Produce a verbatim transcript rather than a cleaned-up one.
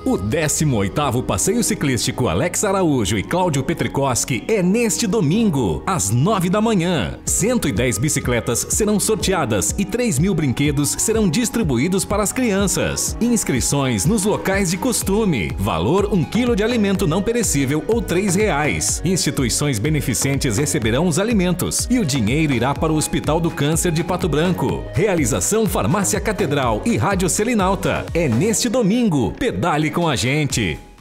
O décimo oitavo Passeio Ciclístico Alex Araújo e Cláudio Petrikoski é neste domingo, às nove da manhã. cento e dez bicicletas serão sorteadas e três mil brinquedos serão distribuídos para as crianças. Inscrições nos locais de costume. Valor um quilo de alimento não perecível ou três reais. Instituições beneficentes receberão os alimentos e o dinheiro irá para o Hospital do Câncer de Pato Branco. Realização Farmácia Catedral e Rádio Selinalta. É neste domingo. Pedale com a gente.